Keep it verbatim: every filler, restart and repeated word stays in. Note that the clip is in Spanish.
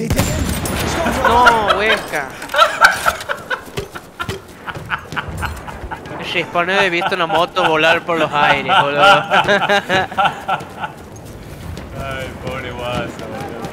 No, huesca. Respawn, he visto una moto volar por los aires, boludo. Ay, pobre guasa, boludo.